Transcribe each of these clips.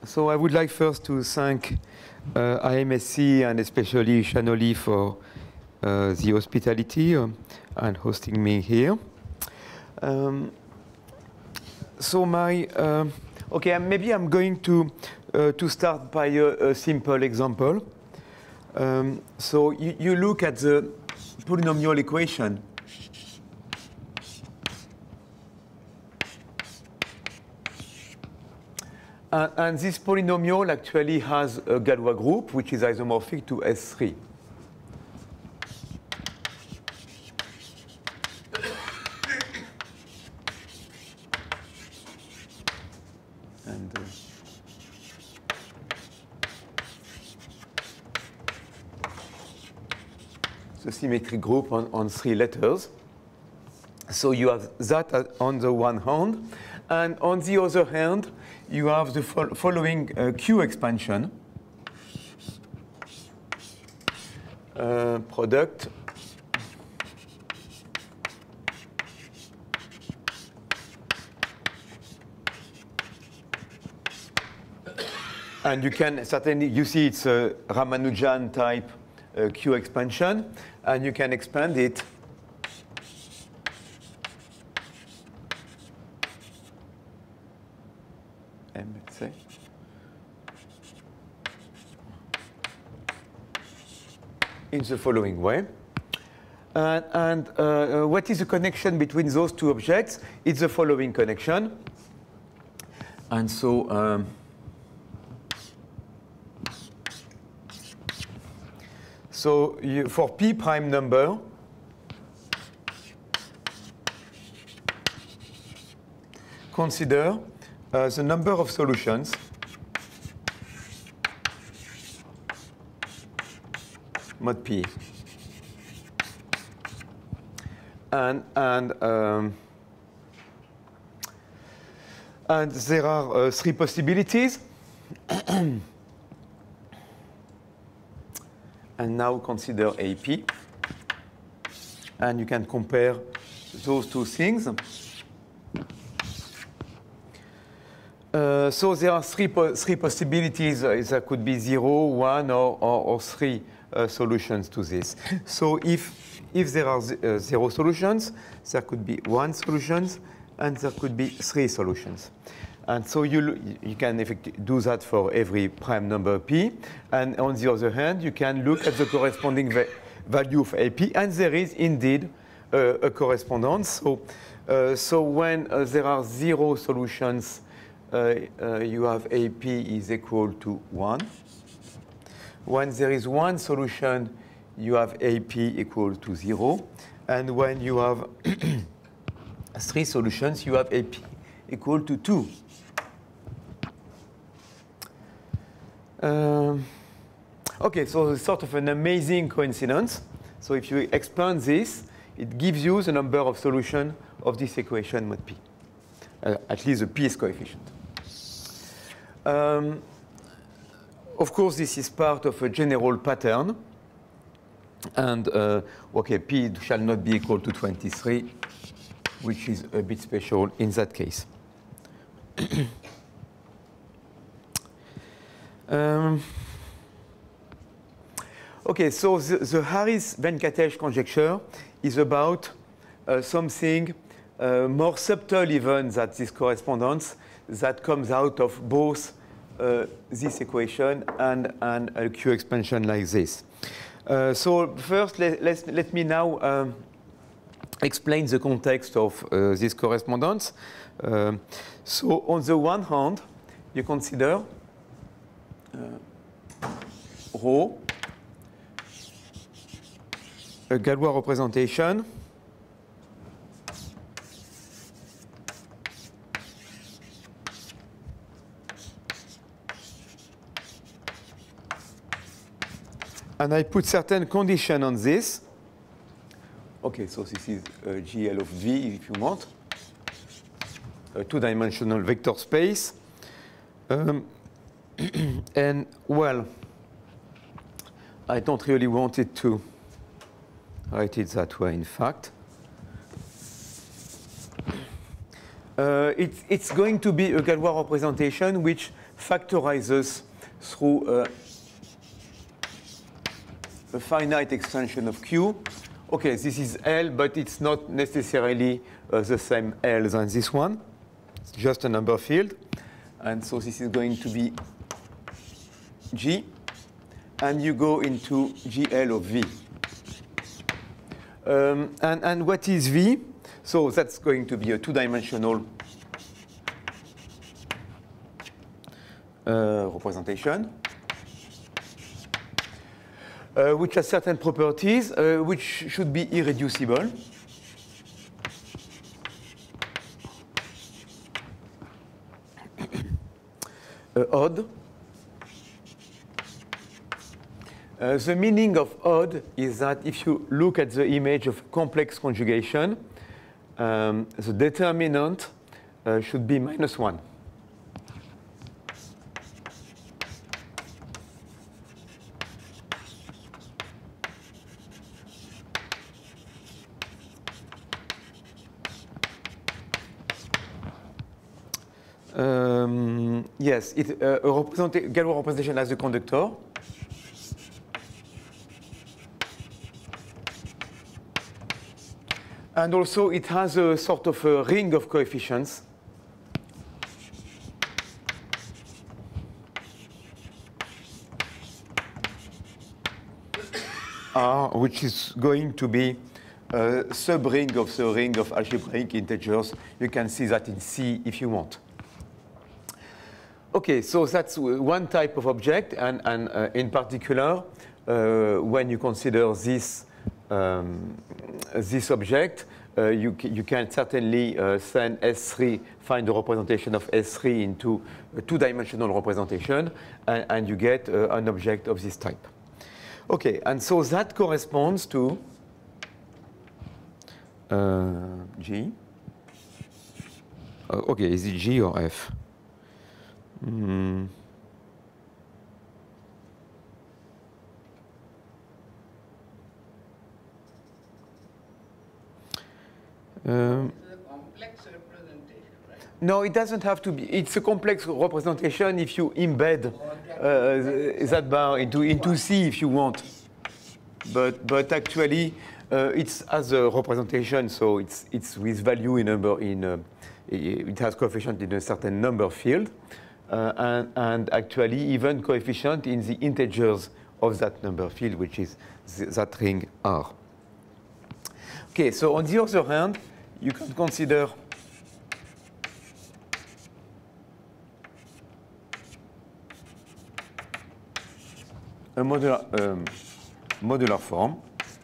So I would like first to thank IMSC and especially Shanoli for the hospitality and hosting me here. So okay, maybe I'm going to start by a simple example. So you look at the polynomial equation. And this polynomial actually has a Galois group, which is isomorphic to S3. And the symmetric group on 3 letters. So you have that on the one hand. And on the other hand, you have the following Q expansion. Product and you can certainly, you see it's a Ramanujan type Q expansion, and you can expand it let's say. In the following way. And what is the connection between those two objects? It's the following connection. And so for p prime number, consider the number of solutions mod p, and there are 3 possibilities. And now consider AP, and you can compare those 2 things. So there are three possibilities. There could be 0, 1, or 3 solutions to this. So if there are 0 solutions, there could be 1 solution, and there could be 3 solutions. And so you can do that for every prime number p. And on the other hand, you can look at the corresponding value of AP, and there is indeed a correspondence. So when there are 0 solutions, you have AP is equal to 1. When there is 1 solution, you have AP equal to 0. And when you have 3 solutions, you have AP equal to 2. Okay, so it's sort of an amazing coincidence. So if you expand this, it gives you the number of solutions of this equation mod p, at least the p-th coefficient. Of course, this is part of a general pattern. And okay, p shall not be equal to 23, which is a bit special in that case. Okay, so the Harris-Venkatesh conjecture is about something more subtle even than this correspondence that comes out of both this equation and a Q expansion like this. So first, let me now explain the context of this correspondence. So on the one hand, you consider rho, a Galois representation and I put certain condition on this. Okay, so this is GL of V, if you want, a 2-dimensional vector space. And, well, I don't really want it to write it that way, in fact. It's going to be a Galois representation which factorizes through a finite extension of Q. Okay, this is L, but it's not necessarily the same L than this one. It's just a number field. And so this is going to be G. And you go into GL of V. And what is V? So that's going to be a two-dimensional representation, which has certain properties, which should be irreducible. Odd. The meaning of odd is that if you look at the image of complex conjugation, the determinant should be -1. Yes, a Galois representation as a conductor. And also it has a sort of a ring of coefficients. R, which is going to be a subring of the ring of algebraic integers. You can see that in C if you want. Okay, so that's one type of object, and in particular, when you consider this this object, you can certainly send S3, find the representation of S3 into a two-dimensional representation, and you get an object of this type. Okay, and so that corresponds to G. Okay, is it G or F? Complex representation, right? No, it doesn't have to be. It's a complex representation if you embed that bar into C if you want. But actually, it's as a representation, so it's with value in number in. It has coefficient in a certain number field, and actually even coefficient in the integers of that number field, which is that ring R. Okay, so on the other hand, you can consider a modular form.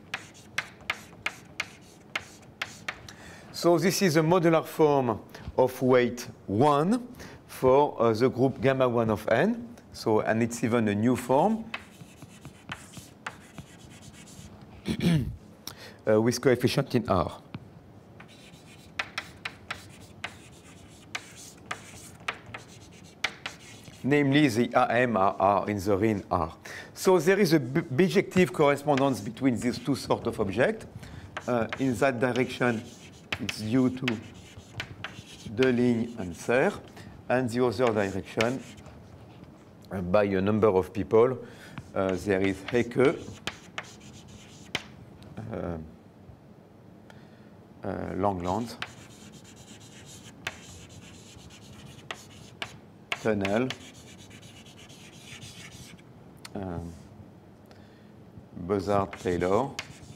So this is a modular form of weight 1 for the group gamma 1 of n. So, and it's even a new form with coefficient in R. Namely the AM are in the ring R. So there is a bijective correspondence between these two sorts of objects. In that direction, it's due to Deligne and Serre, and the other direction, by a number of people, there is Hecke, Langland, Tunnel, Buzzard-Taylor,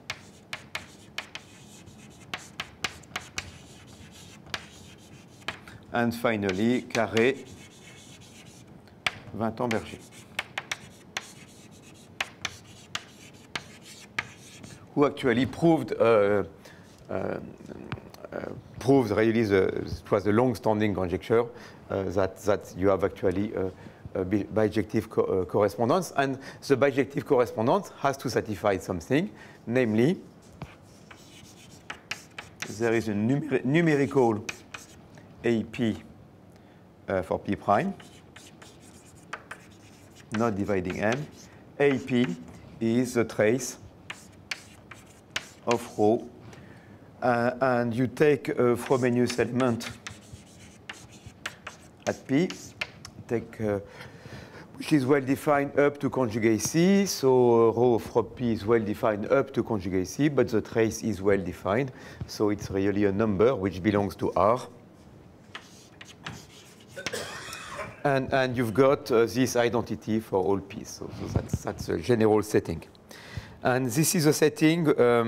and finally, Carré, Vinton-Berger, who actually proved really it was a long-standing conjecture that you have actually a bijective correspondence, and the bijective correspondence has to satisfy something, namely, there is a numerical AP for P prime, not dividing M. AP is the trace of rho, and you take a Frobenius element at P, which is well defined up to conjugate C. So rho of rho P is well defined up to conjugate C, but the trace is well defined. So it's really a number which belongs to R. And you've got this identity for all P's. So that's a general setting. And this is a setting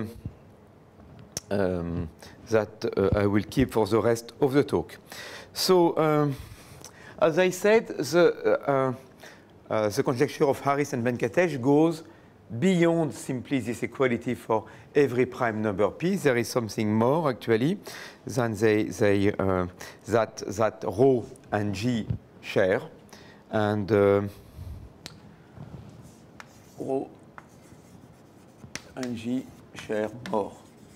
that I will keep for the rest of the talk. So as I said, the conjecture of Harris and Venkatesh goes beyond simply this equality for every prime number P. There is something more, actually, than that rho and G share. And rho and G share more.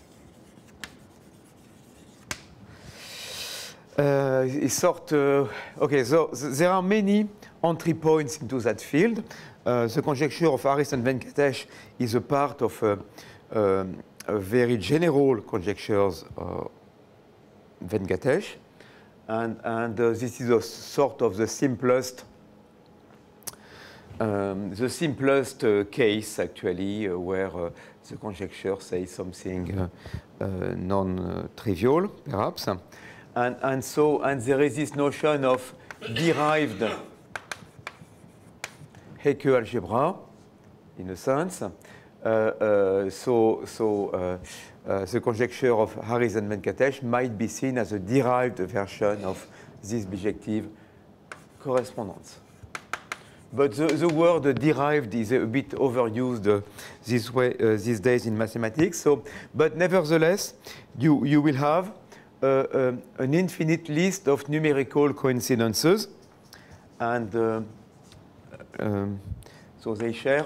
Okay, so there are many entry points into that field. The conjecture of Harris and Venkatesh is a part of a very general conjectures Venkatesh, and this is a sort of the simplest case actually where the conjecture says something non-trivial, perhaps. And there is this notion of derived Hecke algebra, in a sense. The conjecture of Harris and Venkatesh might be seen as a derived version of this bijective correspondence. But the word derived is a bit overused these days in mathematics. But nevertheless, you will have an infinite list of numerical coincidences, and so they share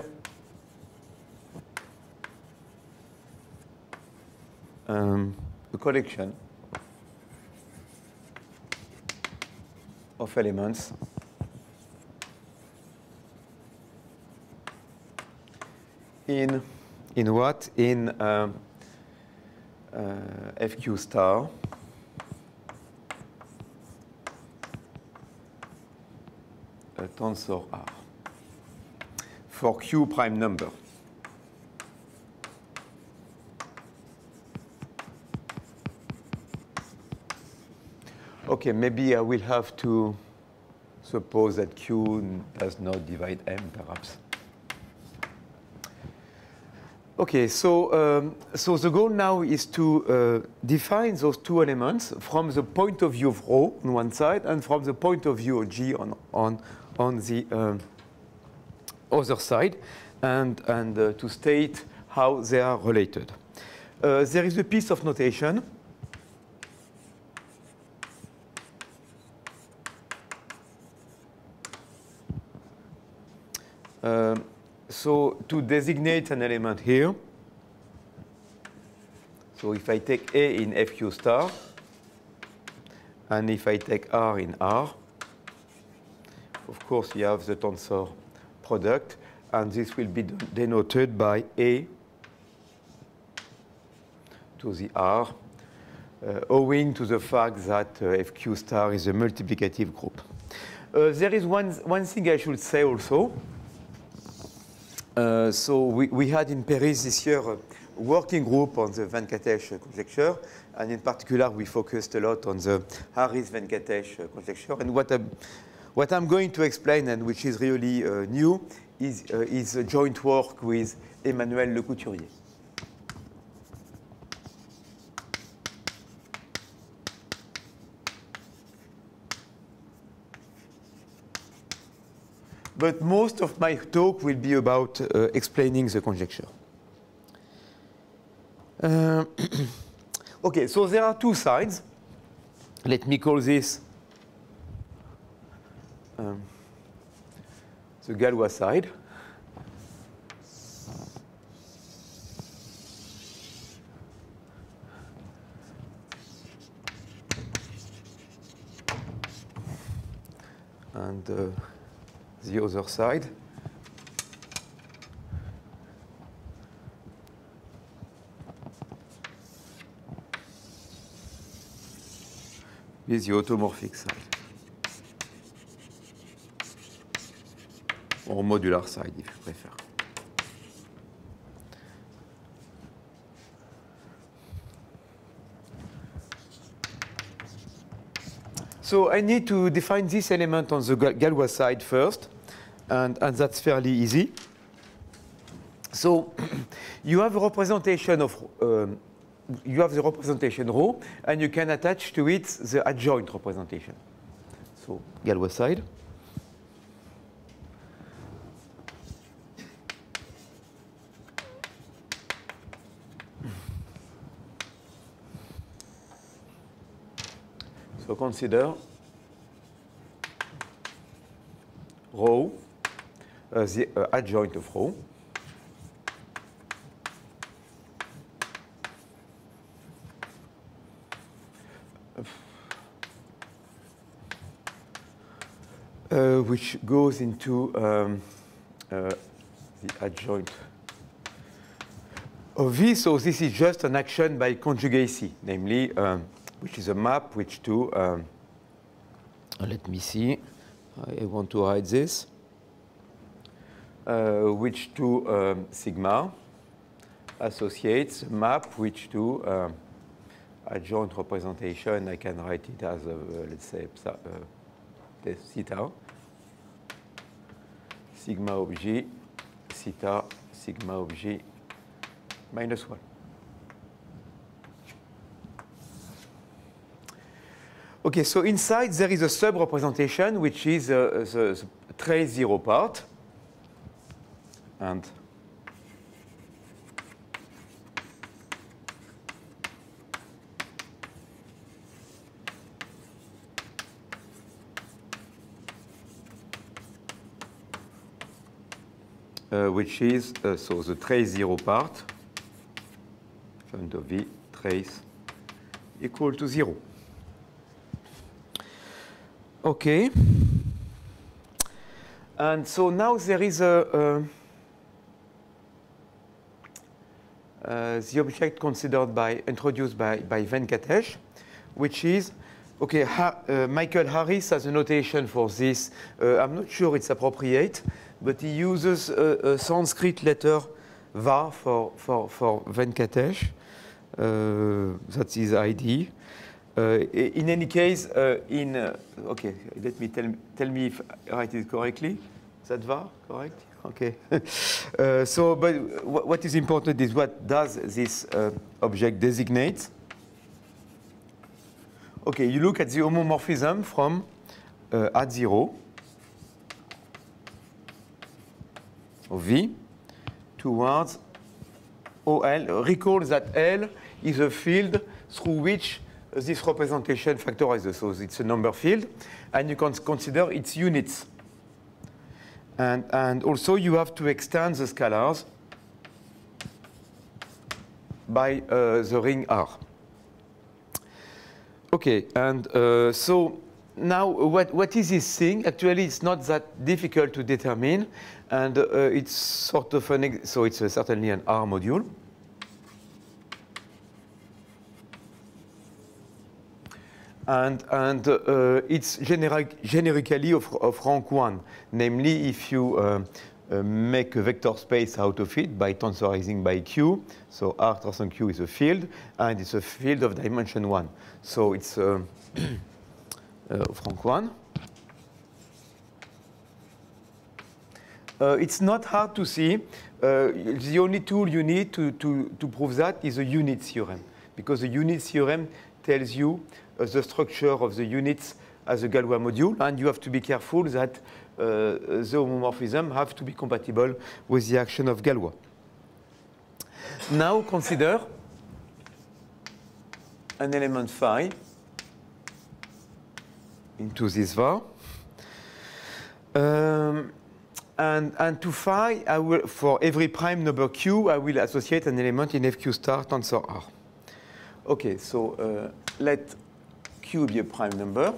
a collection of elements in what? In FQ star tensor R for Q prime number. Okay, maybe I will have to suppose that Q does not divide M, perhaps. Okay, so the goal now is to define those two elements from the point of view of rho on one side and from the point of view of G on the other side, and to state how they are related. There is a piece of notation. So to designate an element here, so if I take A in FQ star, and if I take R in R, of course you have the tensor product, and this will be denoted by A to the R, owing to the fact that FQ star is a multiplicative group. There is one thing I should say also. So we had in Paris this year a working group on the Venkatesh conjecture, and in particular we focused a lot on the Harris-Venkatesh conjecture. And what I'm going to explain, and which is really new, is a joint work with Emmanuel Lecouturier. But most of my talk will be about explaining the conjecture. Okay, so there are two sides. Let me call this the Galois side. And the other side. Is the automorphic side. or modular side if you prefer. So I need to define this element on the Galois side first, and that's fairly easy. So you have a representation of you have the representation rho, and you can attach to it the adjoint representation. So Galois side. So consider rho, the adjoint of rho. Which goes into the adjoint of V. So this is just an action by conjugacy, namely, which is a map which to, let me see, I want to write this, which to sigma associates a map which to adjoint representation. I can write it as, let's say, theta, sigma of G, theta, sigma of G, minus 1. Okay, so inside there is a sub-representation, which is the trace 0 part. And which is, so the trace 0 part, front of V, trace equal to 0. Okay. And so now there is the object introduced by Venkatesh, which is, okay, Michael Harris has a notation for this. I'm not sure it's appropriate, but he uses a Sanskrit letter Va for Venkatesh. That's his ID. In any case, okay, let me tell me if I write it correctly. Is that Va, correct? Okay. So, but what is important is what does this object designate? Okay, you look at the homomorphism from at 0 of V towards OL. Recall that L is a field through which this representation factorizes. So it's a number field, and you can consider its units. And also you have to extend the scalars by the ring R. Okay, and so now what is this thing? Actually, it's not that difficult to determine, and it's sort of so it's certainly an R module. And it's generically of rank 1, namely if you make a vector space out of it by tensorizing by Q. So R transform Q is a field, and it's a field of dimension 1. So it's of rank 1. It's not hard to see. The only tool you need to prove that is a unit theorem, because the unit theorem tells you the structure of the units as a Galois module, and you have to be careful that the homomorphism have to be compatible with the action of Galois. Now consider an element phi into this var. And to phi, I will, for every prime number q, I will associate an element in FQ star tensor R. Okay, so let Q be a prime number.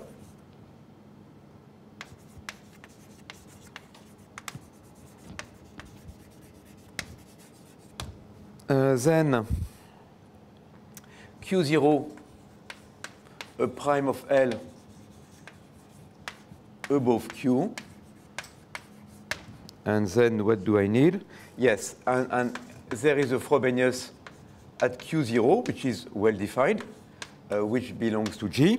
Then Q0, a prime of L above Q. And then what do I need? Yes, and there is a Frobenius at Q0, which is well defined, which belongs to G.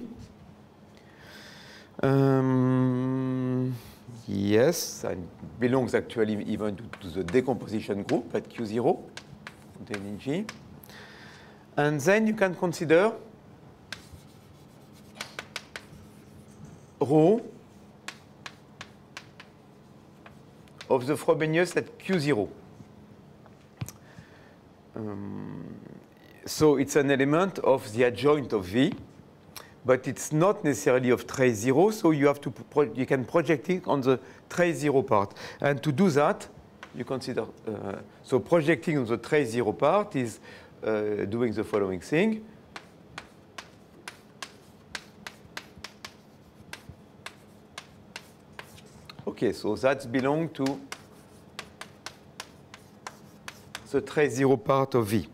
Yes, and belongs actually even to the decomposition group at Q0, contained in G. And then you can consider rho of the Frobenius at Q0. So it's an element of the adjoint of V, but it's not necessarily of trace 0, so you have to you can project it on the trace 0 part. And to do that, you consider, so projecting on the trace 0 part is doing the following thing. Okay, so that belongs to the trace 0 part of V.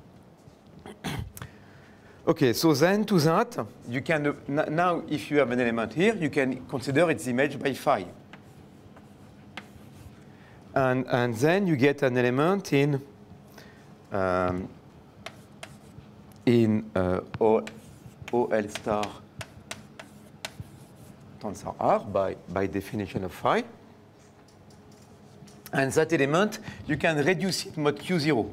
Okay, so then to that, you can, now if you have an element here, you can consider its image by phi. And then you get an element in OL star tensor R by definition of phi. And that element, you can reduce it mod Q0.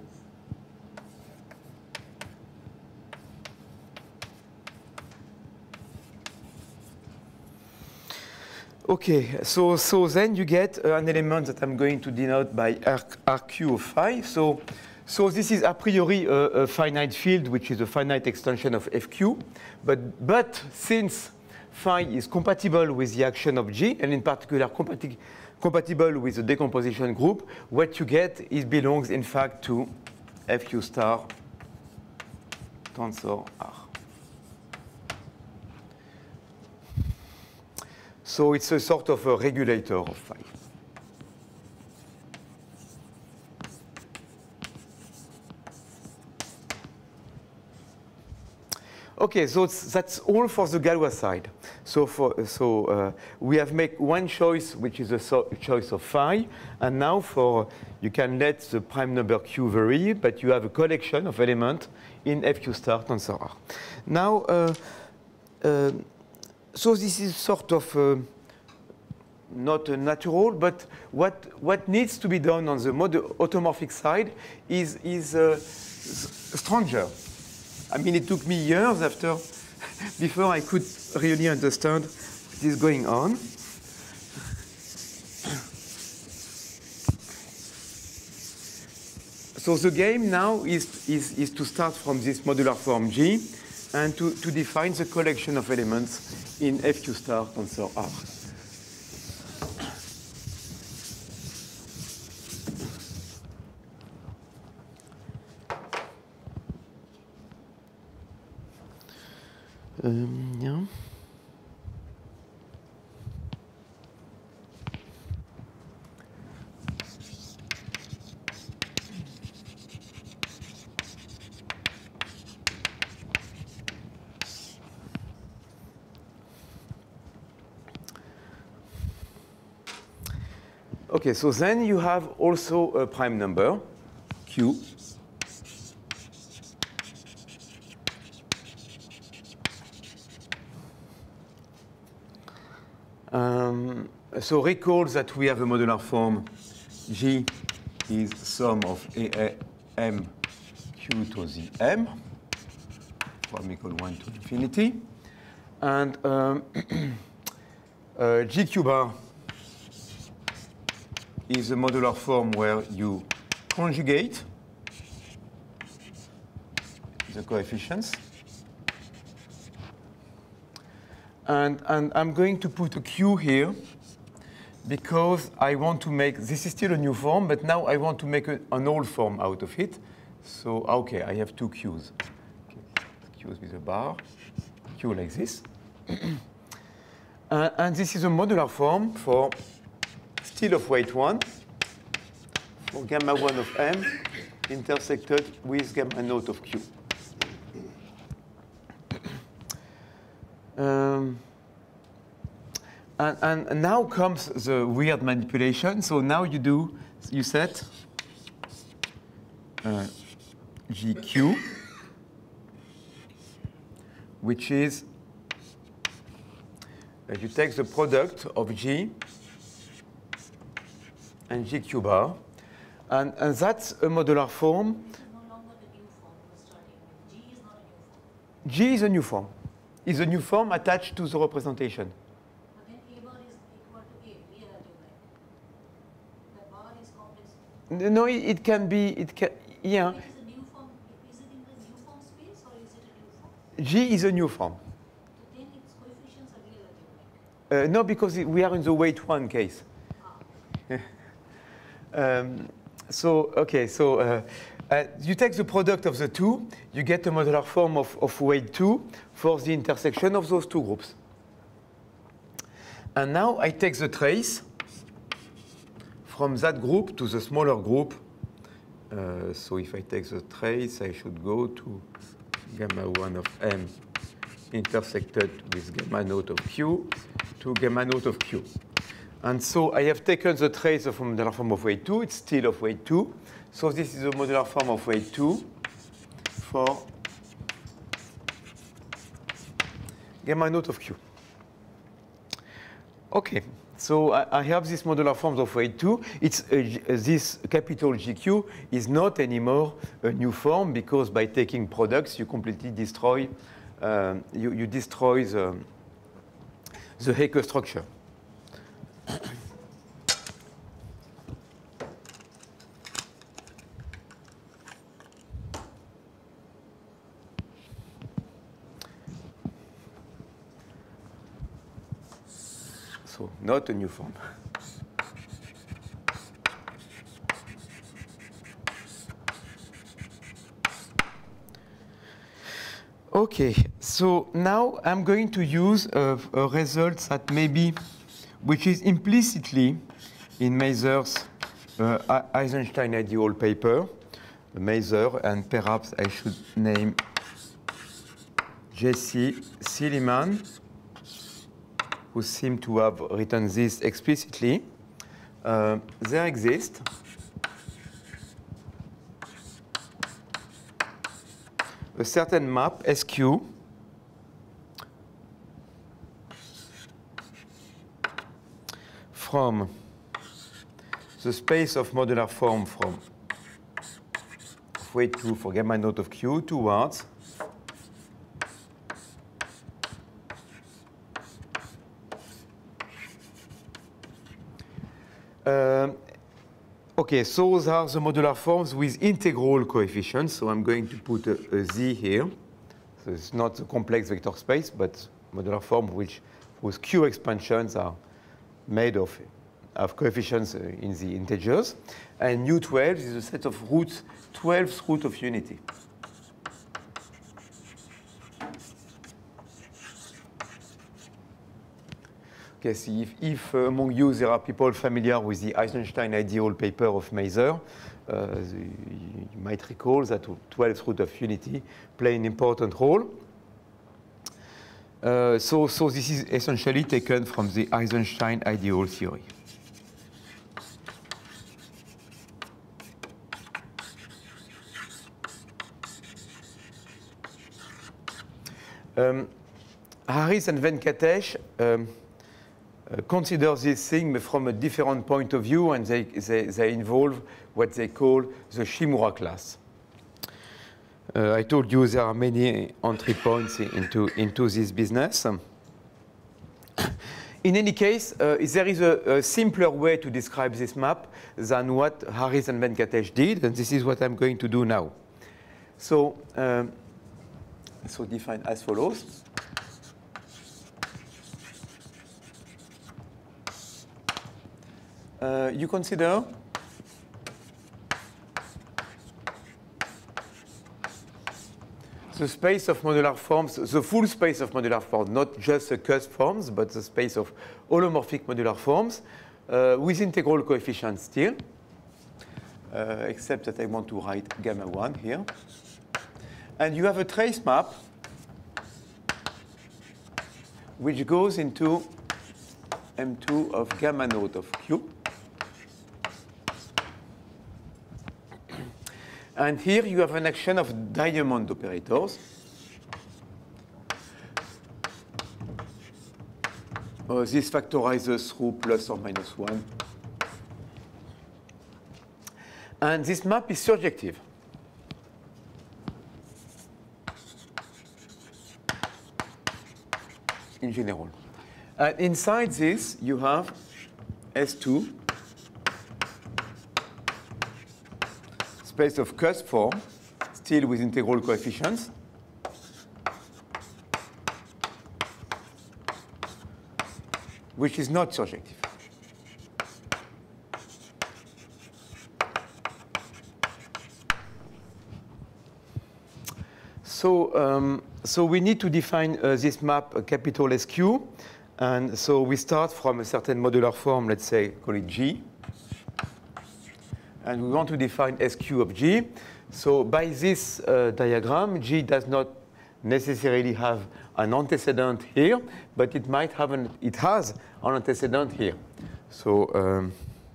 Okay, so then you get an element that I'm going to denote by RQ of phi. So this is a priori a finite field, which is a finite extension of FQ. But since phi is compatible with the action of G, and in particular compatible with the decomposition group, what you get belongs in fact to FQ star tensor R. So it's a sort of a regulator of phi. Okay, so that's all for the Galois side. So we have made one choice, which is a choice of phi, and now you can let the prime number Q vary, but you have a collection of elements in FQ star tensor R. Now, so this is sort of not natural, but what needs to be done on the automorphic side is stronger. I mean, it took me years before I could really understand what is going on. So the game now is to start from this modular form G and to define the collection of elements in FQ star tensor R. Yeah. Okay, so then you have also a prime number, Q. So recall that we have a modular form. G is sum of AM Q to the M, from equal 1 to infinity. And GQ bar is a modular form where you conjugate the coefficients. And I'm going to put a Q here because I want to make, this is still a new form, but now I want to make an old form out of it. So, okay, I have two Qs. Okay. Qs with a bar, Q like this. And this is a modular form for still of weight 1, for gamma 1 of M intersected with gamma naught of Q. And now comes the weird manipulation. So now you set GQ, which is, you take the product of G and GQ bar, and that's a modular form. No longer the new form we're starting with. G is not a new form. G is a new form. Is a new form attached to the representation. But then A bar is equal to A, we are like. The bar is complex. No, it can be, yeah. It is a new form. Is it in the new form space or is it a new form? G is a new form. So then its coefficients are relative, like. No, because we are in the weight 1 case. You take the product of the two, you get a modular form of weight 2 for the intersection of those two groups. And now I take the trace from that group to the smaller group. So if I take the trace, I should go to gamma 1 of M intersected with gamma naught of Q to gamma naught of Q. And so I have taken the trace of a modular form of weight 2. It's still of weight 2. So this is a modular form of weight 2 for gamma naught of Q. OK. So I have this modular forms of weight 2. It's, this capital GQ is not anymore a new form, because by taking products, you completely destroy, you destroy the Hecke structure. So not a new form. Okay, so now I'm going to use a result that maybe, which is implicitly in Mazur's Eisenstein ideal paper, Mazur, and perhaps I should name Jesse Silliman, who seem to have written this explicitly. There exists a certain map, SQ, from the space of modular form from weight 2 for gamma naught of Q towards okay, so those are the modular forms with integral coefficients. So I'm going to put a Z here. So it's not a complex vector space, but modular form whose Q expansions are made of coefficients in the integers. And U12 is a set of roots, 12th root of unity. Okay, see, if among you there are people familiar with the Eisenstein ideal paper of Mazur, you might recall that 12th root of unity play an important role. So this is essentially taken from the Eisenstein ideal theory. Harris and Venkatesh consider this thing from a different point of view, and they involve what they call the Shimura class. I told you there are many entry points into this business. In any case, there is a simpler way to describe this map than what Harris and Venkatesh did, and this is what I'm going to do now. So define as follows. You consider the space of modular forms, the full space of modular forms, not just the cusp forms, but the space of holomorphic modular forms with integral coefficients still, except that I want to write gamma 1 here. And you have a trace map which goes into M2 of gamma naught of Q. And here you have an action of diamond operators. This factorizes through plus or minus 1. And this map is surjective. In general. And inside this, you have S2, space of cusp form, still with integral coefficients. Which is not surjective. So we need to define this map, capital SQ. And so we start from a certain modular form, let's say, call it G. And we want to define SQ of G. So by this diagram, G does not necessarily have an antecedent here, but it might have it has an antecedent here. So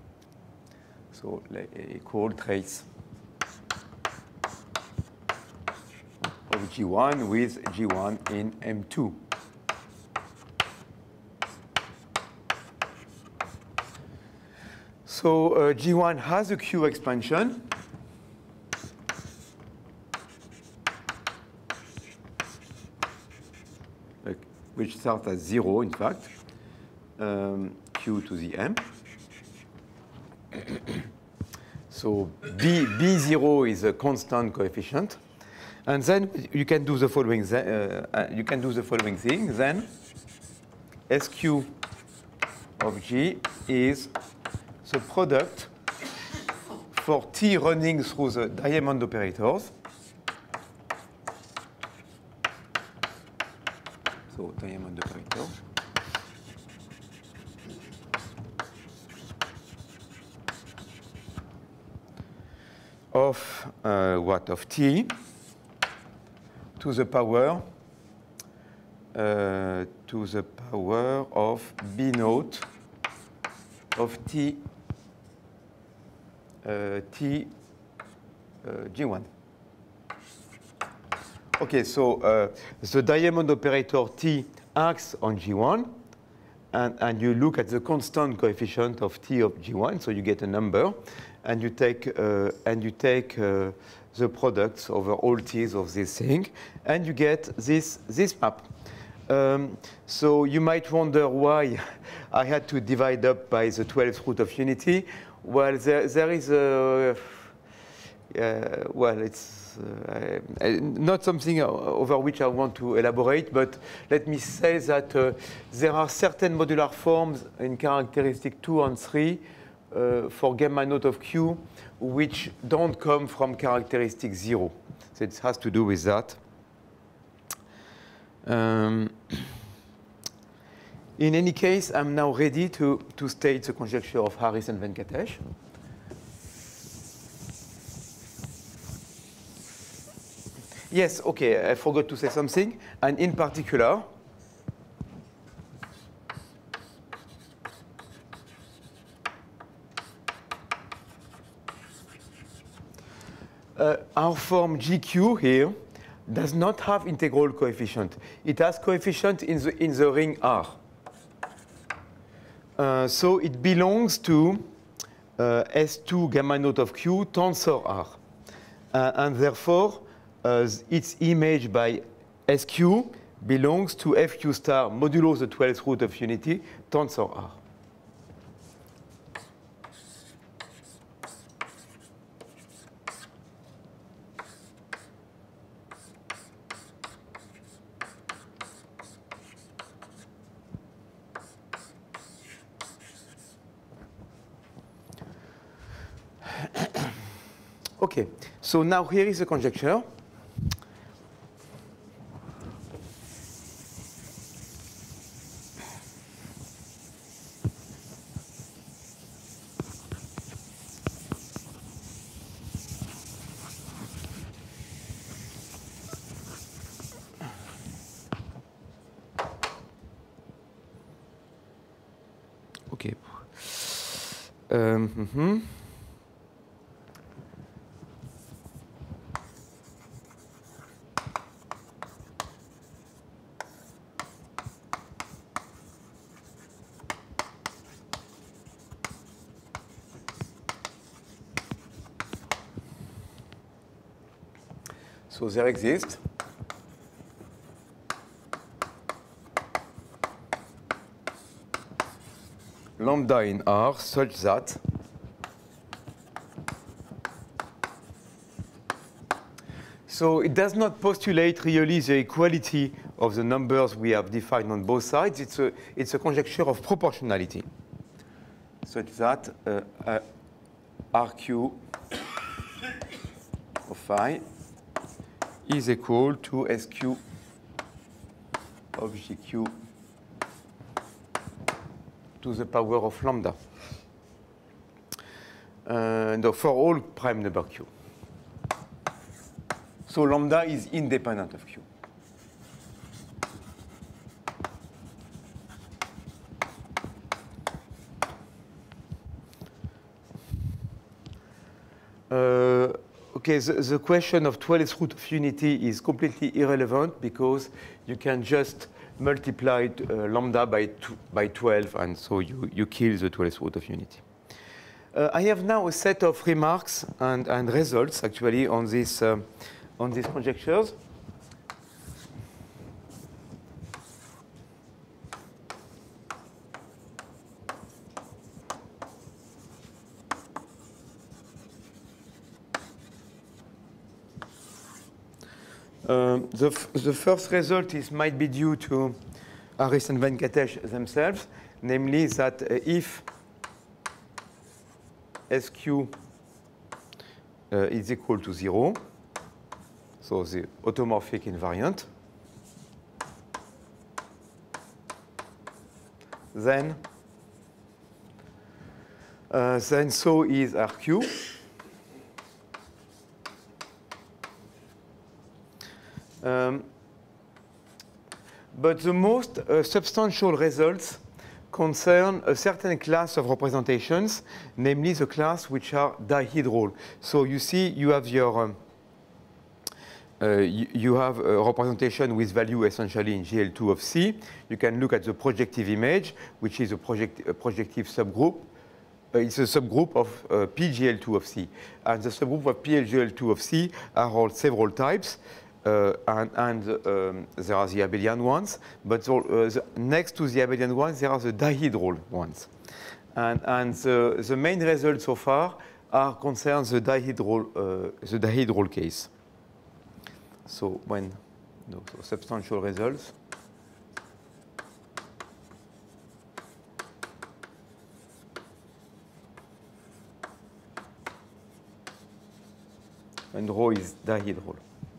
equal trace of G1 with G1 in M2. So G1 has a Q expansion. Which starts at 0, in fact, Q to the M. So B0 is a constant coefficient. And then you can do the following, thing. Then SQ of G is the product for T running through the diamond operators. So diamond operator. Of what? Of T to the power of B naught of T G1. Okay, so the diamond operator T acts on G1, and you look at the constant coefficient of T of G1, so you get a number, and you take the products over all T's of this thing, and you get this map. So you might wonder why I had to divide up by the 12th root of unity. Well, there is a it's not something over which I want to elaborate, but let me say that there are certain modular forms in characteristic 2 and 3 for gamma naught of Q which don't come from characteristic 0. So it has to do with that. In any case, I'm now ready to state the conjecture of Harris and Venkatesh. Yes, okay, I forgot to say something. And in particular, our form GQ here does not have integral coefficient. It has coefficient in the ring R. So it belongs to S2 gamma naught of Q tensor R. And therefore, its image by SQ belongs to FQ star modulo the 12th root of unity tensor R. Okay, so now here is the conjecture. OK. So there exists lambda in R such that so it does not postulate really the equality of the numbers we have defined on both sides. It's a conjecture of proportionality such that RQ of phi is equal to SQ of GQ to the power of lambda. No, for all prime number Q. So lambda is independent of Q. Okay, the question of 12th root of unity is completely irrelevant because you can just multiply lambda by 12, and so you kill the 12th root of unity. I have now a set of remarks and results actually on these conjectures. The first result might be due to Harris and Venkatesh themselves, namely that if SQ is equal to 0, so the automorphic invariant, then so is RQ. But the most substantial results concern a certain class of representations, namely the class which are dihedral. So you see, you have your you have a representation with value essentially in GL2 of C. You can look at the projective image, which is a projective subgroup. It's a subgroup of PGL2 of C. And the subgroup of PGL2 of C are all several types. There are the abelian ones, but next to the abelian ones, there are the dihedral ones. And the main result so far concerns the dihedral case. So so substantial results. And rho is dihedral.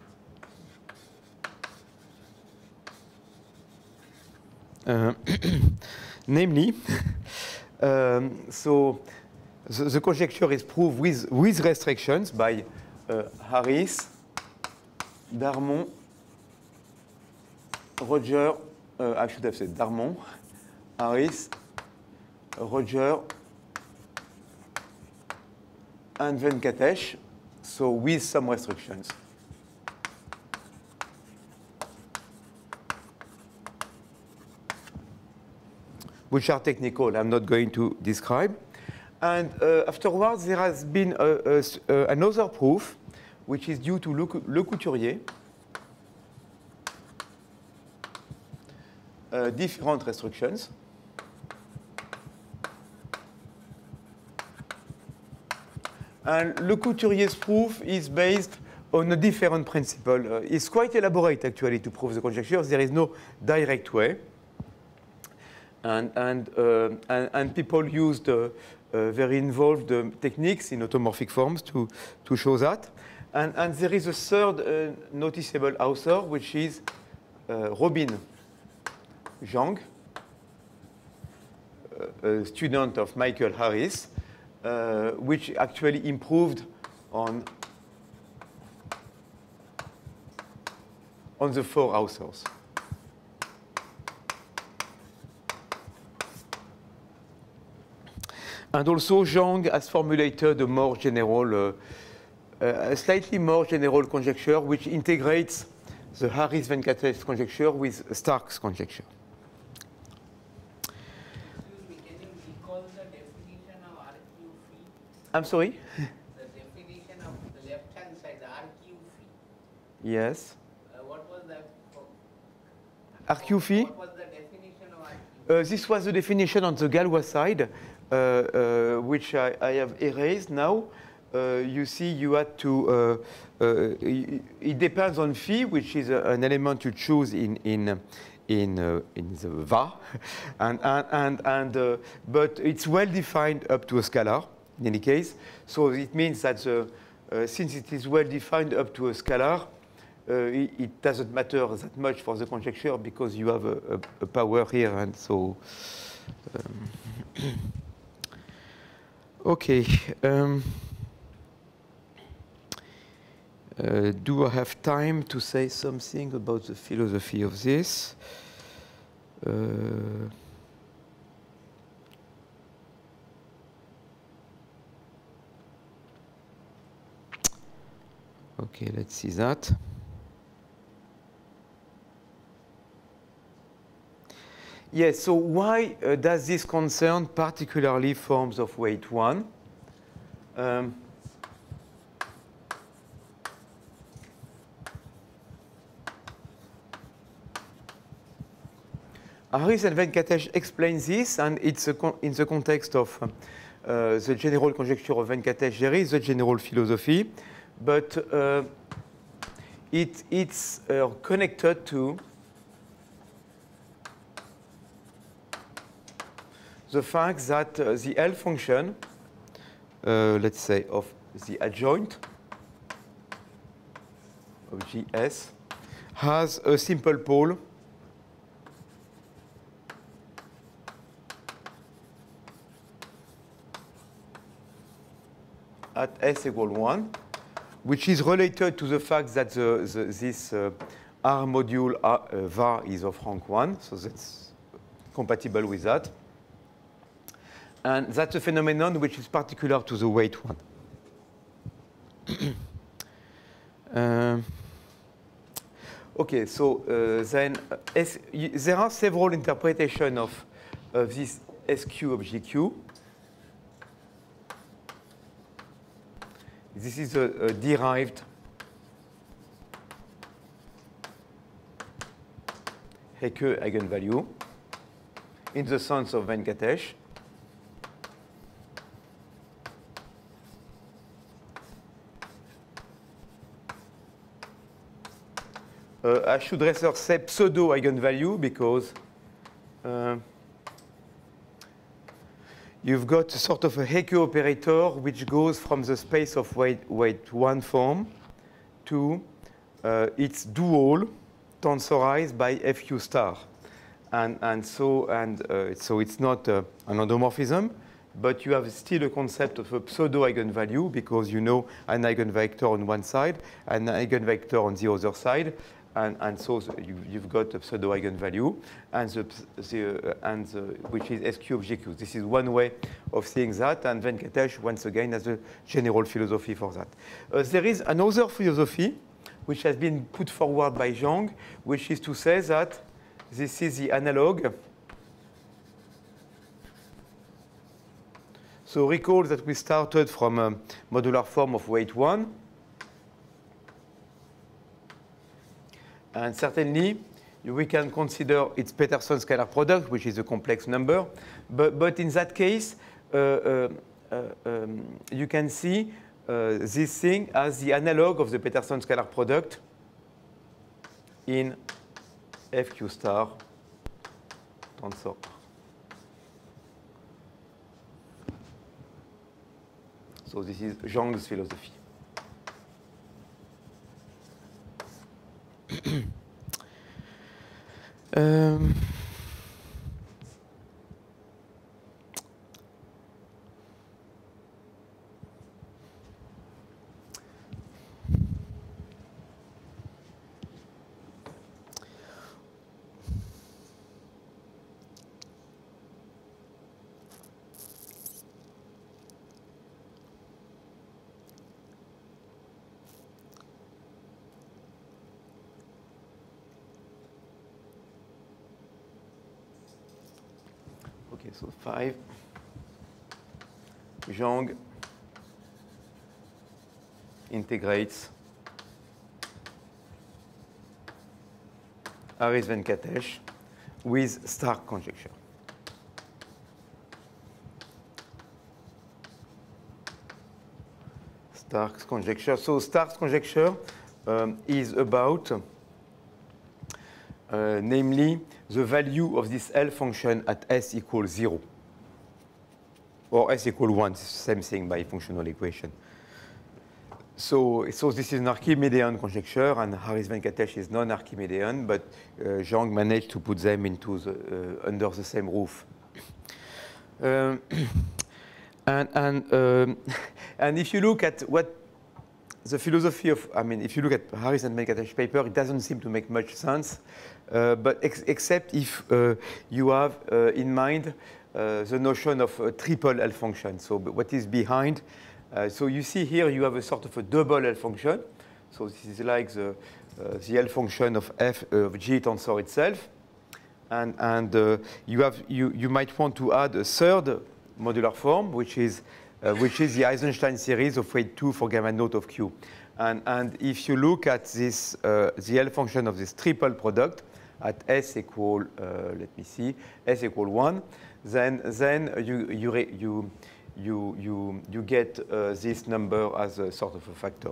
Namely, so the conjecture is proved with restrictions by Harris, Darmon, Roger, I should have said Darmon, Harris, Roger, and Venkatesh, so with some restrictions. Which are technical, I'm not going to describe. And afterwards, there has been another proof, which is due to Le Couturier. Different restrictions. And Le Couturier's proof is based on a different principle. It's quite elaborate, actually, to prove the conjectures. There is no direct way. And people used very involved techniques in automorphic forms to show that. And there is a third noticeable author, which is Robin Zhang, a student of Michael Harris, which actually improved on the four authors. And also, Zhang has formulated a more general, a slightly more general conjecture which integrates the Harris-Venkatesh conjecture with Stark's conjecture. Excuse me, can you recall the definition of RQ phi? I'm sorry? The definition of the left-hand side, the RQ phi. Yes. What was that? RQ phi? What was the definition of RQ? This was the definition on the Galois side, which I have erased now. You see, you had to. It depends on phi, which is an element you choose in the VA, but it's well defined up to a scalar in any case. So it means that since it is well defined up to a scalar, it doesn't matter that much for the conjecture because you have a power here, and so. Okay. Do I have time to say something about the philosophy of this? Okay, let's see that. Yes, so why does this concern particularly forms of weight 1? Harris and Venkatesh explains this, and it's in the context of the general conjecture of Venkatesh-Jerry, the general philosophy, but it's connected to the fact that the L function, let's say, of the adjoint of GS has a simple pole at S equal 1, which is related to the fact that this R module VAR is of rank 1, so that's compatible with that. And that's a phenomenon which is particular to the weight 1. Okay, so then there are several interpretations of this SQ of GQ. This is a derived Hecke eigenvalue in the sense of Venkatesh. I should rather say pseudo eigenvalue because you've got a sort of a Hecke operator which goes from the space of weight 1 form to its dual tensorized by FQ star. So it's not an endomorphism, but you have still a concept of a pseudo eigenvalue because you know an eigenvector on one side and an eigenvector on the other side. And so you've got a pseudo eigenvalue, which is SQ of GQ. This is one way of seeing that, and Venkatesh, once again, has a general philosophy for that. There is another philosophy which has been put forward by Zhang, which is to say that this is the analog. So recall that we started from a modular form of weight 1. And certainly, we can consider its Peterson scalar product, which is a complex number. But in that case, you can see this thing as the analog of the Peterson scalar product in FQ star tensor. So this is Zhang's philosophy. Okay, so 5. Zhang integrates Haris Venkatesh with Stark conjecture. Stark's conjecture. So Stark's conjecture is about, namely, the value of this L function at S equals 0. Or S equals 1, same thing by functional equation. So this is an Archimedean conjecture, and Haris Venkatesh is non-Archimedean, but Zhang managed to put them into under the same roof. And if you look at what the philosophy of, if you look at Haris and Venkatesh paper, it doesn't seem to make much sense, but except if you have in mind the notion of a triple L function. So what is behind? So you see here you have a sort of a double L function. So this is like the L function of f of G tensor itself, and you might want to add a third modular form, which is the Eisenstein series of weight 2 for gamma naught of Q. And if you look at this the L function of this triple product at S equal let me see, S equal 1, then you get this number as a sort of a factor.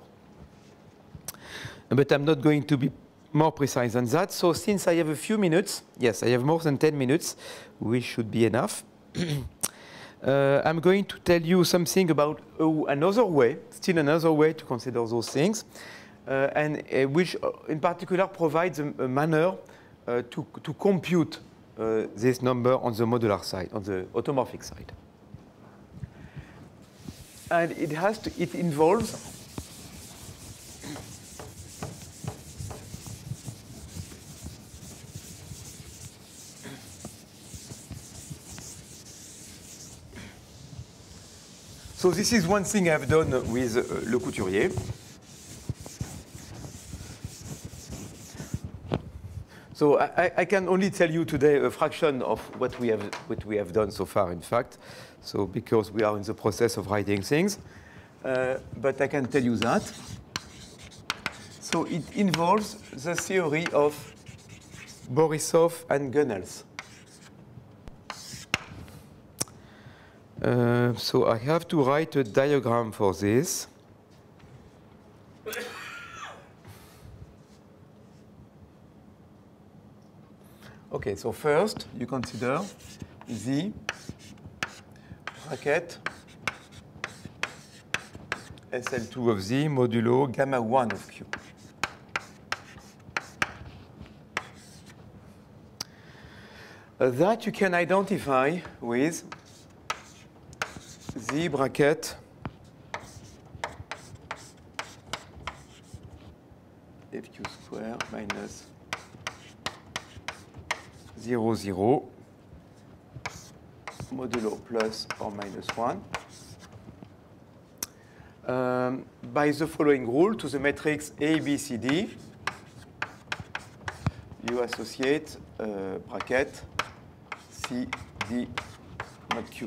But I'm not going to be more precise than that. So since I have a few minutes, yes, I have more than 10 minutes, which should be enough. I'm going to tell you something about another way, still another way to consider those things, and which in particular provides a manner to compute this number on the modular side, on the automorphic side. And it involves so this is one thing I've done with Le Couturier. So I can only tell you today a fraction of what we have done so far, in fact. So because we are in the process of writing things, but I can tell you that. So it involves the theory of Borisov and Gunnels. So I have to write a diagram for this. Okay, so first you consider Z bracket SL2 of Z modulo gamma 1 of Q. That you can identify with Z bracket FQ square minus 0, 0 modulo plus or minus 1 by the following rule. To the matrix A, B, C, D, you associate bracket C, D, mod Q.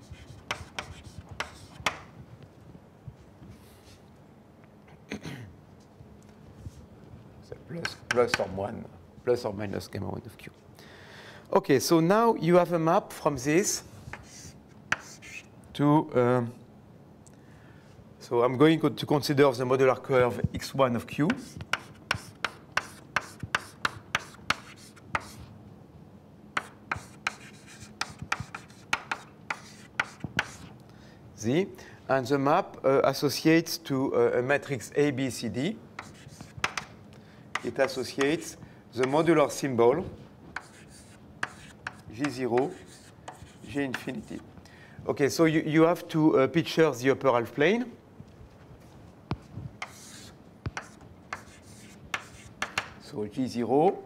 So plus or minus gamma 1 of Q. Okay, so now you have a map from this to, so I'm going to consider the modular curve x1 of Q. Z, and the map associates to a matrix A, B, C, D. It associates the modular symbol G0, G infinity. Okay, so you have to picture the upper half plane. So G0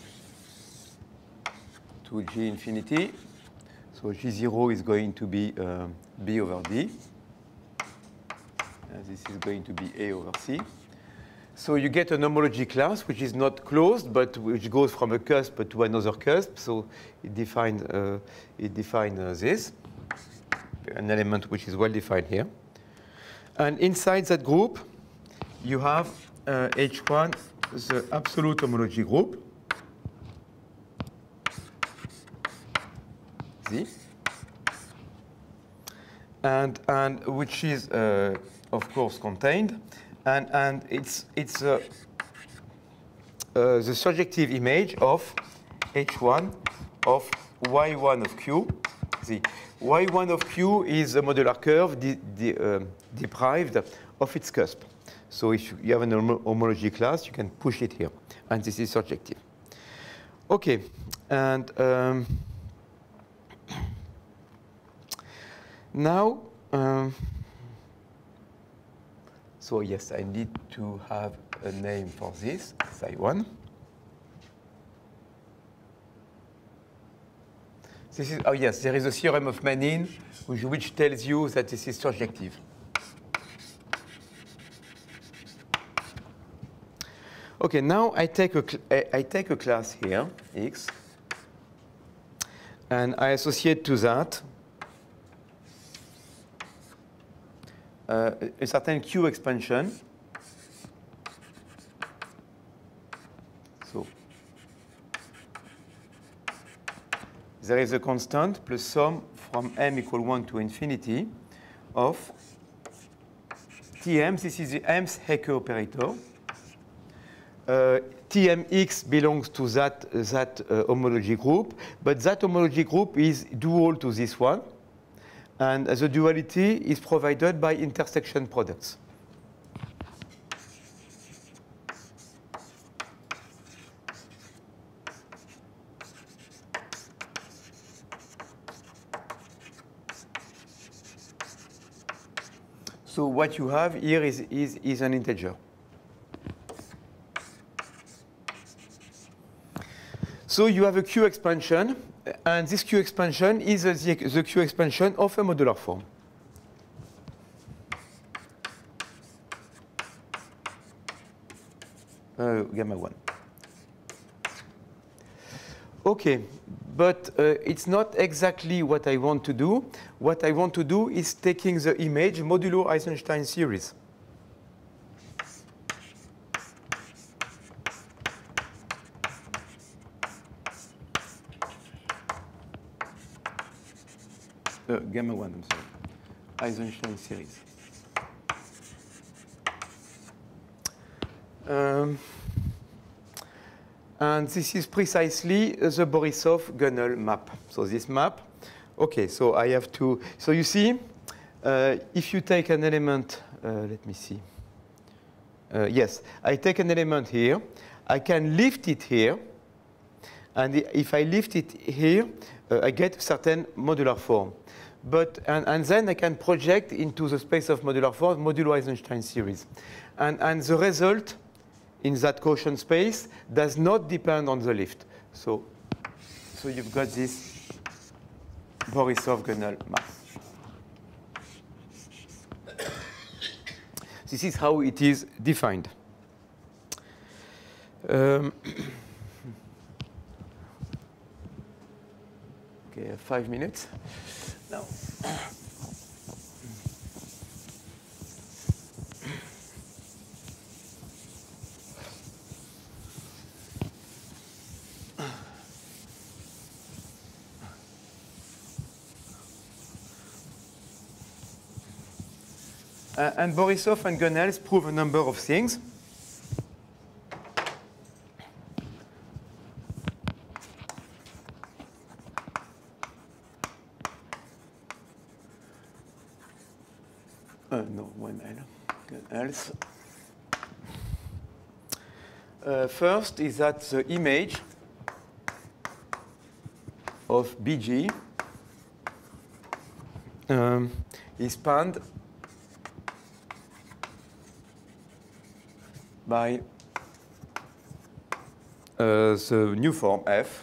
to G infinity. So G0 is going to be B over D. And this is going to be A over C. So you get an homology class which is not closed, but which goes from a cusp to another cusp. So it defines this, an element which is well defined here. And inside that group, you have H1, the absolute homology group. Z. And which is, of course, contained. And it's the surjective image of H1 of Y1 of Q. The Y1 of Q is a modular curve deprived of its cusp. So if you have an homology class, you can push it here. And this is surjective. OK. And now, so yes, I need to have a name for this, psi1. This is, oh yes, there is a theorem of Manin which tells you that this is surjective. Okay, now I take a class here, X, and I associate to that a certain Q expansion. So there is a constant plus sum from m equal 1 to infinity of Tm. This is the mth Hecke operator. Tmx belongs to that homology group, but that homology group is dual to this one. And the duality is provided by intersection products. So what you have here is an integer. So you have a Q expansion. And this Q expansion is the Q expansion of a modular form. Gamma 1. OK, but it's not exactly what I want to do. What I want to do is taking the image modulo Eisenstein series. Gamma 1, I'm sorry. Eisenstein series. And this is precisely the Borisov-Gunnel map. So this map, OK, so I have to, so you see, if you take an element, let me see. Yes, I take an element here. I can lift it here. And if I lift it here, I get a certain modular form. But, and then I can project into the space of modular form modulo Eisenstein series. And the result in that quotient space does not depend on the lift. So you've got this Borisov-Gunnel map. This is how it is defined. Okay, 5 minutes. Now. And Borisov and Gunnels prove a number of things. No, 1L. Gunnels. First is that the image of BG is spanned by the new form F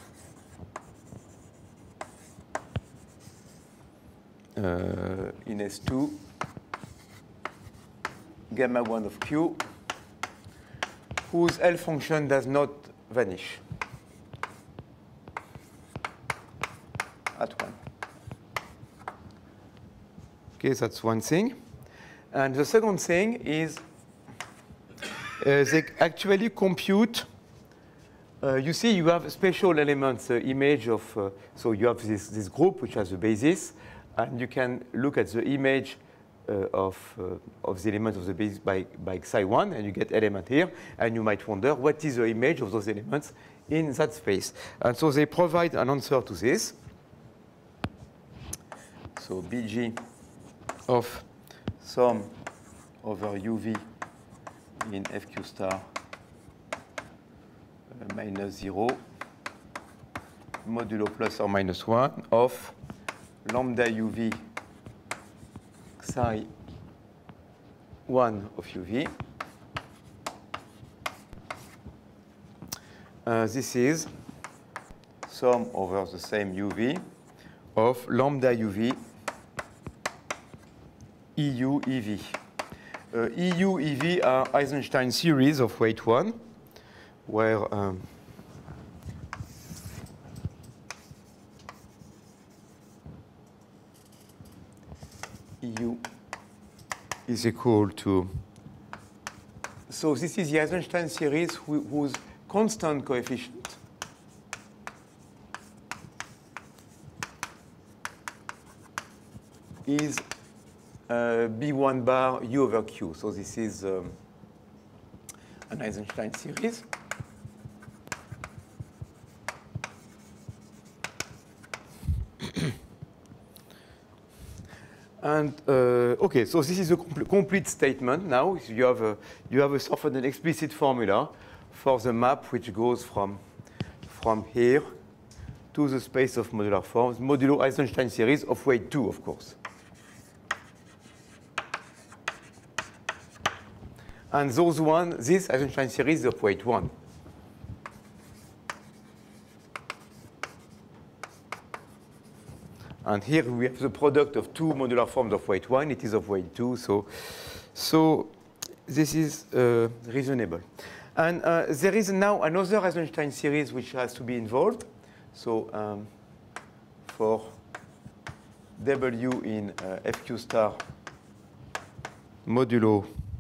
in S2 gamma 1 of Q whose L function does not vanish at 1. Okay, that's one thing. And the second thing is they actually compute. You see, you have special elements, image of, so you have this group which has a basis, and you can look at the image of the element of the basis by psi1, and you get element here, and you might wonder what is the image of those elements in that space. And so they provide an answer to this. So BG of sum over UV in FQ star minus 0 modulo plus or minus 1 of lambda UV psi 1 of UV. This is sum over the same UV of lambda UV EU EV. EU EV are Eisenstein series of weight 1, where EU is equal to, so this is the Eisenstein series whose constant coefficient is B1 bar U over Q. So this is an Eisenstein series. And OK, so this is a complete statement now. You have a sort of an explicit formula for the map which goes from here to the space of modular forms, modulo Eisenstein series of weight 2, of course. And those one, this Eisenstein series of weight 1. And here we have the product of two modular forms of weight 1. It is of weight 2. So this is reasonable. And there is now another Eisenstein series which has to be involved. So for W in FQ star modulo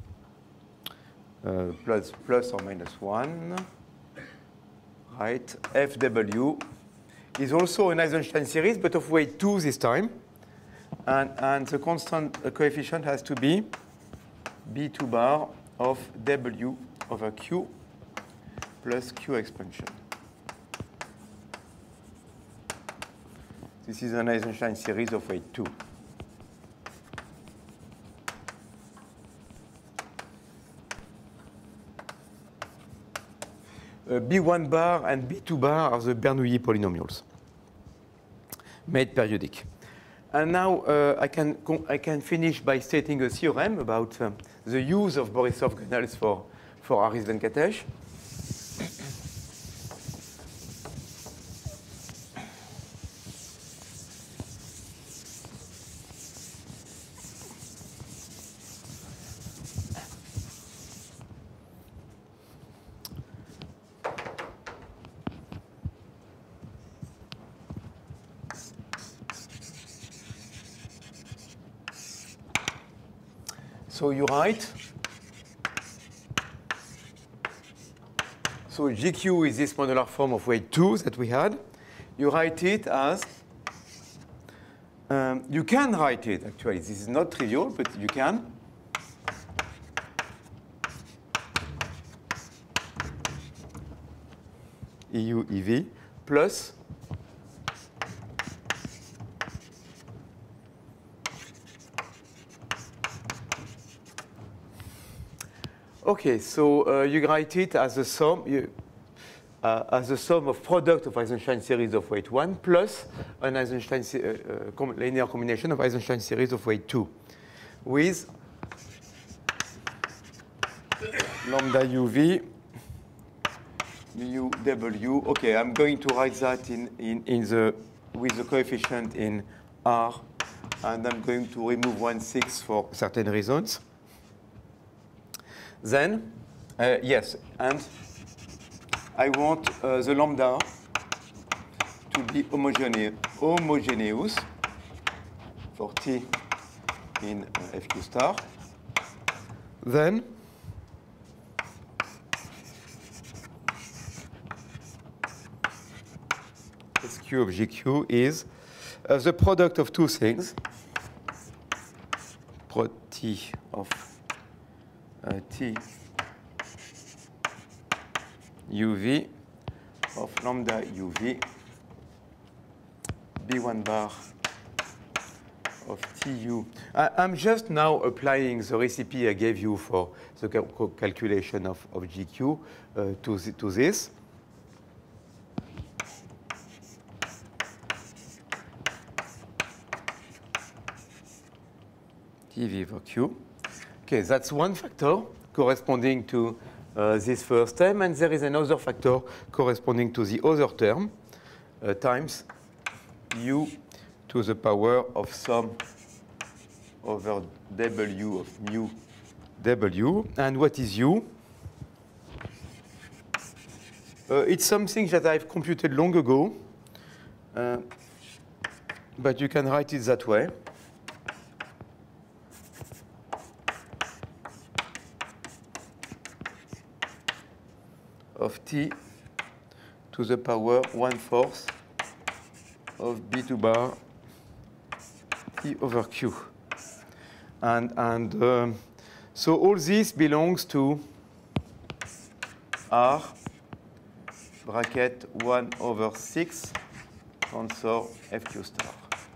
plus or minus 1, right? FW is also an Eisenstein series, but of weight 2 this time. And the constant coefficient has to be B2 bar of W over Q plus Q expansion. This is an Eisenstein series of weight 2. B1 bar and B2 bar are the Bernoulli polynomials, made periodic. And now I can finish by stating a theorem about the use of Borisov gunnels for Harris-Venkatesh. So you write, so GQ is this modular form of weight 2 that we had. You write it as, you can write it actually. This is not trivial, but you can. EU EV plus OK, so you write it as a sum, of product of Eisenstein series of weight 1 plus an Eisenstein linear combination of Eisenstein series of weight 2 with lambda UV mu W. OK, I'm going to write that with the coefficient in R, and I'm going to remove 1/6 for certain reasons. Then Yes, and I want the lambda to be homogeneous for T in FQ star. Then SQ of GQ is the product of two things, prod T of T UV of lambda UV B1 bar of TU. I'm just now applying the recipe I gave you for the calculation of GQ to this. TV over Q. Okay, that's one factor corresponding to this first term, and there is another factor corresponding to the other term times U to the power of sum over W of mu W. And what is U? It's something that I've computed long ago, but you can write it that way. Of T to the power 1/4 of B2 bar T over Q. And so all this belongs to R bracket 1/6 tensor FQ star.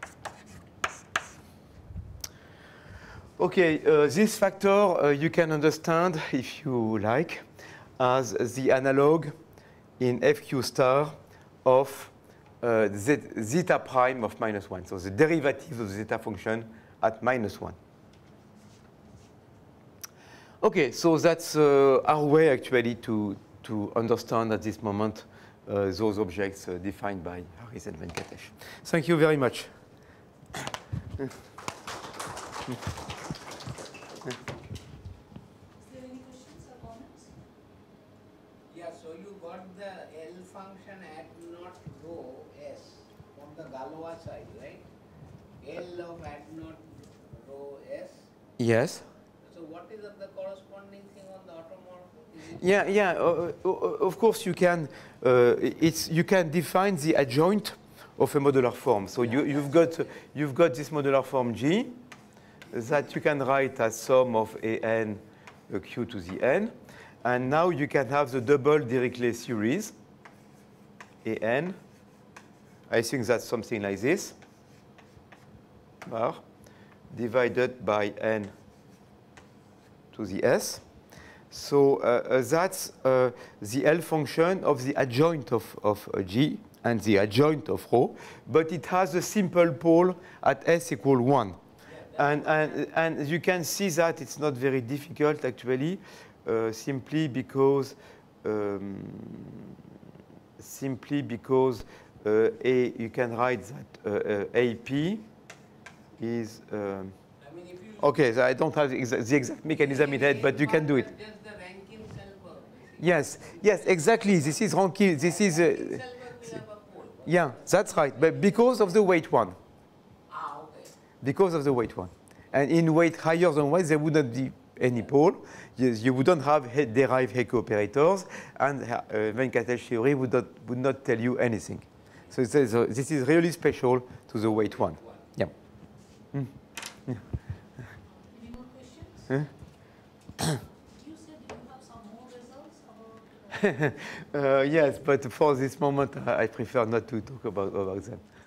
Okay, this factor you can understand, if you like, as the analog in FQ star of zeta prime of -1. So the derivative of the zeta function at -1. Okay, so that's our way actually to understand at this moment those objects defined by Harris and Venkatesh. Thank you very much. Yeah, so you got the L function at naught rho S on the Galois side, right? L of at naught rho S. Yes. So what is the corresponding thing on the automorphic? Yeah. Of course, you can. You can define the adjoint of a modular form. So you've got this modular form G that you can write as sum of an q to the n. And now you can have the double Dirichlet series, an. I think that's something like this, bar, divided by n to the s. So that's the L function of the adjoint of G and the adjoint of rho, but it has a simple pole at s equal 1. And you can see that it's not very difficult actually. Simply because you can write that AP is okay. So I don't have the exact mechanism in head, but you can do it. Just the Rankine-Selberg. Yes, exactly. This is Rankine. This is yeah, that's right. But because of the weight one. Okay. Because of the weight one, and in weight higher than 1, there wouldn't be any pole. You wouldn't have derived Hecke operators, and Venkatesh theory would not tell you anything. So this is really special to the weight one. Yeah. Any more questions? You said you have some more results about... Yes, but for this moment, I prefer not to talk about them.